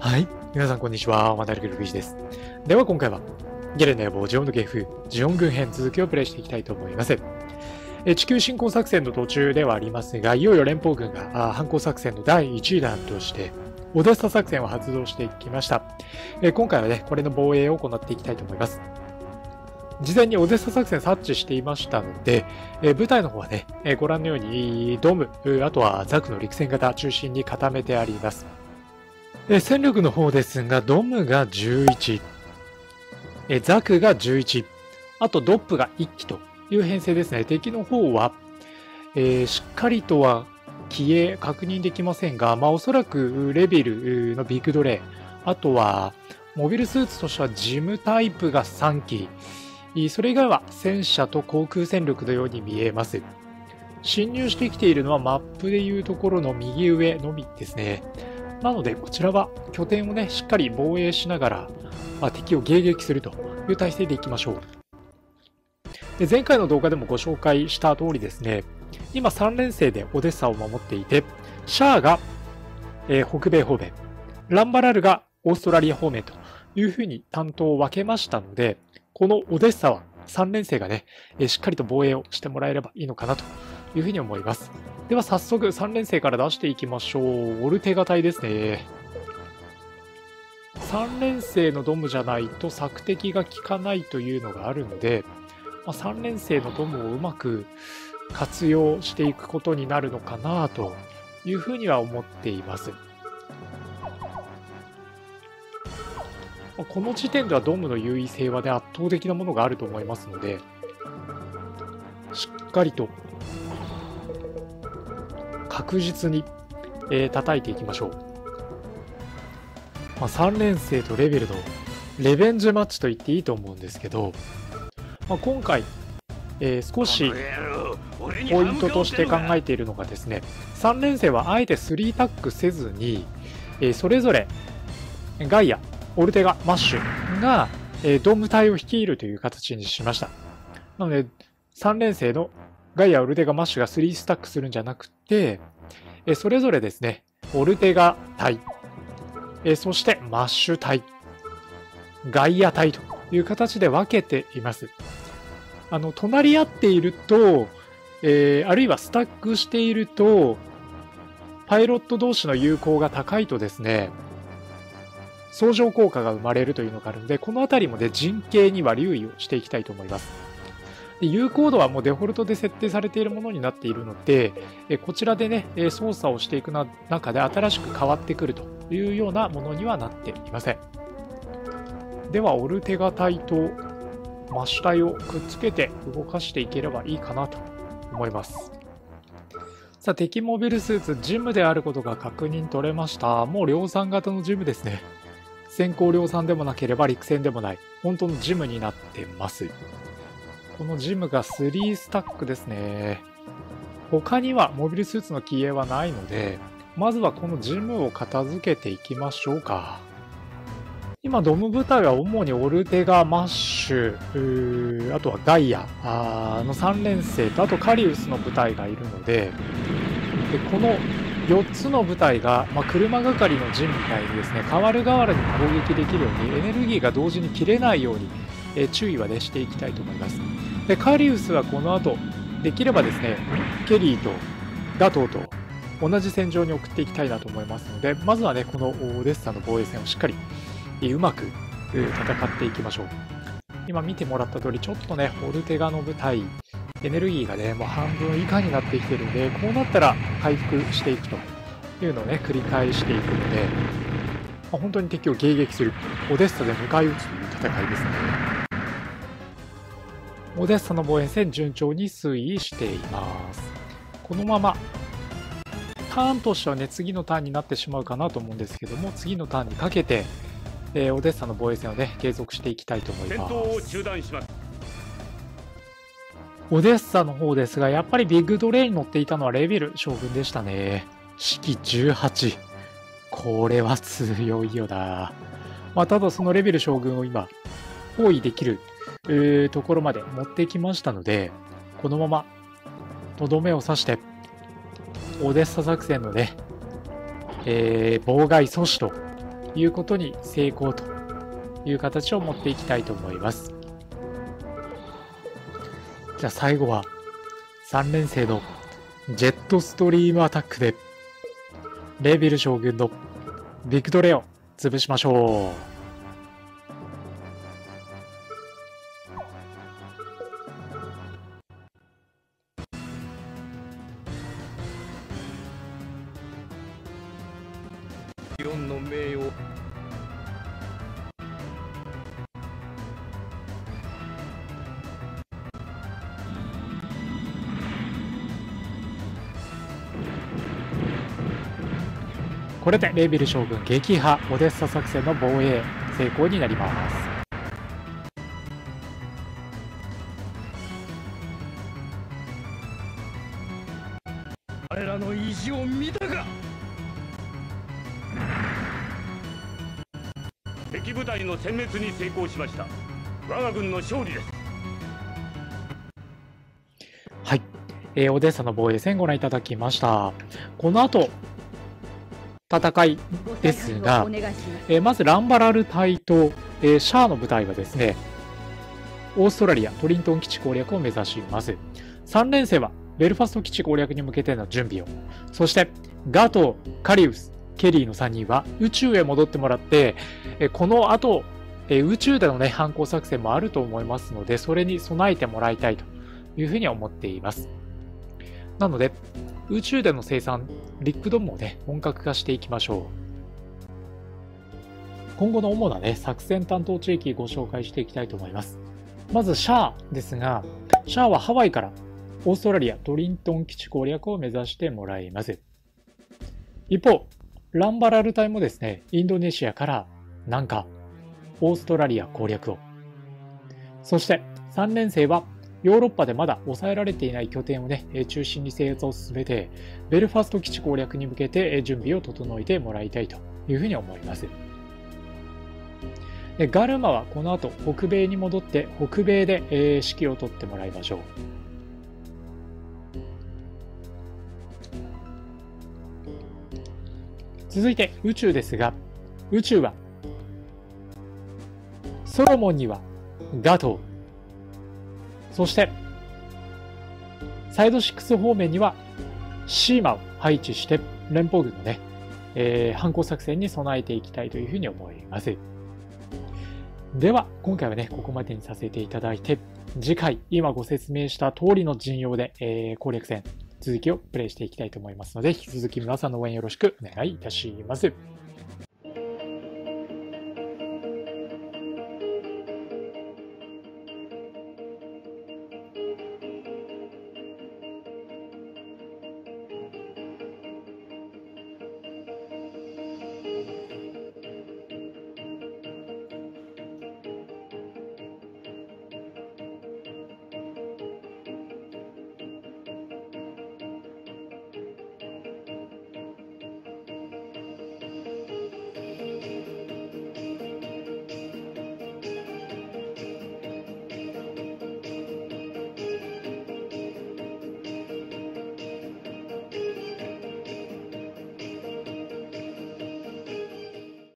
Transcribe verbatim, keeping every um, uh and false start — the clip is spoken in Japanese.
はい。皆さん、こんにちは。マダルグルグイジです。では、今回は、ゲルの野望、ジオンの芸風、ジオン軍編続きをプレイしていきたいと思います。え地球侵攻作戦の途中ではありますが、いよいよ連邦軍が反攻作戦のだいいちだんとして、オデッサ作戦を発動していきました。え今回はね、これの防衛を行っていきたいと思います。事前にオデッサ作戦察知していましたので、え部隊の方はね、えご覧のようにドーム、あとはザクの陸戦型中心に固めてあります。え戦力の方ですが、ドムがじゅういち、えザクがじゅういち、あとドップがいっきという編成ですね。敵の方は、えー、しっかりとは消え確認できませんが、まあ、おそらくレベルのビッグドレー、あとはモビルスーツとしてはジムタイプがさんき、それ以外は戦車と航空戦力のように見えます。侵入してきているのはマップでいうところの右上のみですね。なので、こちらは拠点をね、しっかり防衛しながら、まあ、敵を迎撃するという体制でいきましょう。で前回の動画でもご紹介した通りですね、今さん連星でオデッサを守っていて、シャアが、えー、北米方面、ランバラルがオーストラリア方面というふうに担当を分けましたので、このオデッサはさん連星がね、えー、しっかりと防衛をしてもらえればいいのかなというふうに思います。では早速さん連星から出していきましょう。オルテガ隊ですね。さん連星のドムじゃないと索敵が効かないというのがあるので、まあ、さん連星のドムをうまく活用していくことになるのかなというふうには思っています。この時点ではドムの優位性はね、圧倒的なものがあると思いますので、しっかりと確実に、えー、叩いていきましょう。まあ、さん連星とレベルのレベンジマッチと言っていいと思うんですけど、まあ、今回、えー、少しポイントとして考えているのがですね、さん連星はあえてスリータックせずに、えー、それぞれガイア、オルテガ、マッシュが、えー、ドーム隊を率いるという形にしました。なのでさん連星のガイア、オルテガ、マッシュがスリースタックするんじゃなくて、えー、それぞれですね、オルテガ隊、えー、そしてマッシュ隊、ガイア隊という形で分けています。あの隣り合っていると、えー、あるいはスタックしていると、パイロット同士の有効が高いとですね、相乗効果が生まれるというのがあるので、この辺りもね、陣形には留意をしていきたいと思います。で有効度はもうデフォルトで設定されているものになっているので、えこちらでね、操作をしていく中で新しく変わってくるというようなものにはなっていません。では、オルテガ隊とマッシュ隊をくっつけて動かしていければいいかなと思います。さあ、敵モビルスーツ、ジムであることが確認取れました。もう量産型のジムですね。先行量産でもなければ陸戦でもない、本当のジムになってます。このジムがスリースタックですね。他にはモビルスーツの機影はないので、まずはこのジムを片付けていきましょうか。今、ドム部隊は主にオルテガ、マッシュ、あとはガイアのさん連星と、あとカリウスの部隊がいるので、でこのよっつの部隊が、まあ、車係の陣みたいにですね、代わる代わるに攻撃できるように、エネルギーが同時に切れないように、えー、注意はね、していきたいと思います。で、カリウスはこの後、できればですね、ケリーとガトーと同じ戦場に送っていきたいなと思いますので、まずはね、このオデッサの防衛戦をしっかりうまく戦っていきましょう。今見てもらった通り、ちょっとね、オルテガの部隊、エネルギーがね、もう半分以下になってきてるんで、こうなったら回復していくというのをね、繰り返していくので、まあ、本当に敵を迎撃する、オデッサで迎え撃つという戦いですね。オデッサの防衛戦、順調に推移しています。このまま、ターンとしてはね、次のターンになってしまうかなと思うんですけども、次のターンにかけて、えー、オデッサの防衛戦をね、継続していきたいと思います。戦闘を中断します。オデッサの方ですが、やっぱりビッグドレイに乗っていたのはレベル将軍でしたね。式じゅうはち。これは強いよな。まあ、ただそのレベル将軍を今、包囲できる、えー、ところまで持ってきましたので、このまま、とどめを刺して、オデッサ作戦のね、えー、妨害阻止ということに成功という形を持っていきたいと思います。じゃあ最後はさん連星のジェットストリームアタックでレベル将軍のビクトレを潰しましょう。 の名誉これでレベル将軍撃破オデッサ作戦の防衛成功になります。 彼らの意地を見たか。敵部隊の殲滅に成功しました。我が軍の勝利です。 はい、えー、オデッサの防衛戦ご覧いただきました。この後戦いですが、えー、まずランバラル隊と、えー、シャアの部隊がですね、オーストラリアトリントン基地攻略を目指します。さん連星はベルファスト基地攻略に向けての準備を、そしてガトー、カリウス、ケリーのさんにんは宇宙へ戻ってもらって、えこの後え宇宙でのね反攻作戦もあると思いますので、それに備えてもらいたいというふうに思っています。なので宇宙での生産、リックドムをね本格化していきましょう。今後の主なね作戦担当地域ご紹介していきたいと思います。まずシャアですが、シャアはハワイからオーストラリアトリントン基地攻略を目指してもらいます。一方ランバラル隊もですね、インドネシアから南下、オーストラリア攻略を。そしてさん連星はヨーロッパでまだ抑えられていない拠点をね、中心に制圧を進めて、ベルファスト基地攻略に向けて準備を整えてもらいたいというふうに思います。ガルマはこの後北米に戻って北米で指揮を執ってもらいましょう。続いて宇宙ですが、宇宙はソロモンにはガトー、そしてサイドシックス方面にはシーマを配置して連邦軍のね、えー、反攻作戦に備えていきたいというふうに思います。では今回はねここまでにさせていただいて、次回今ご説明した通りの陣容で、えー、攻略戦続きをプレイしていきたいと思いますので、引き続き皆さんの応援よろしくお願いいたします。